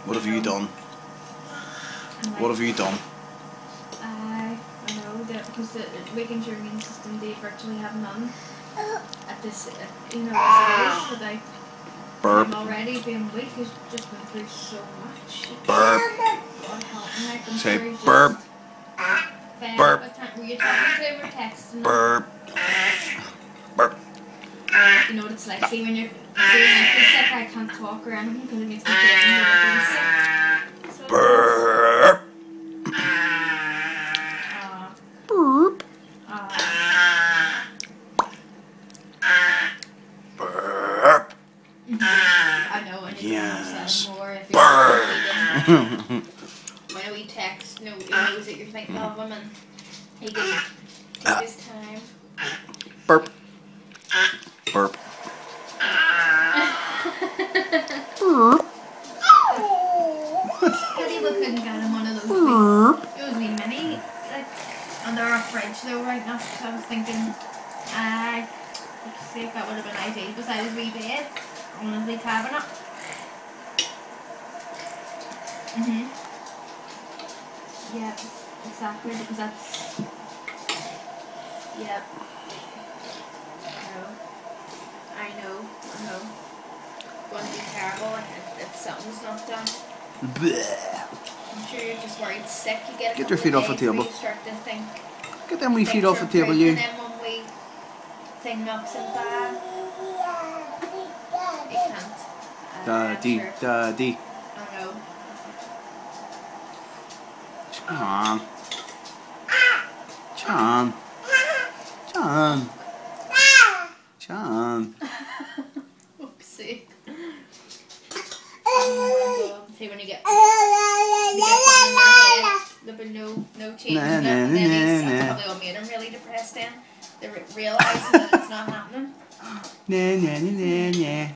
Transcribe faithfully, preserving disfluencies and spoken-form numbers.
What have you done? Like, What have you done? I I know that because the making your immune system they virtually have none at this at, you know this age without Burp. him already being weak. He's just been through so much. Burp. God help him, like, I'm Say sure he's burp. just fed Burp. up. What time were you talking to him or texting him? Burp. Burp. You know what it's like. See when you're see when I feel sick, I can't talk or anything because it makes me feel like I'm sick. So Burp. uh, Burp. uh, Burp. I know, and you Yes. can more if Burp. you're when we text, no, he knows that you're thinking of him and he can take his time. Burp. Burp. Burp. Pity we couldn't get him one of those Burp. wee, those wee mini, like, under our fridge though right now, so I was thinking, I, uh, see if that would have been ideal beside his wee bed, on his wee cabinet. Mhm. Yeah, exactly, because that's, yep. No. I know, I know. Going to be terrible if, if something's not done. Bleh. I'm sure you're just worried sick. You get a Get your couple feet of off the days where table. you start to think. Get them wee things feet off are the table, improving, you. and then one wee thing knocks him bad. You can't. Uh, Daddy, sure. daddy. I know. John. John. John. John. Oopsie. Oh my God. See when you get, you get something in your head, there'll be no, no change Nah, in it, nah, and then nah, he's, nah. that's probably what made him really depressed then. They re- realising that it's not happening. Nah, nah, nah, nah, nah.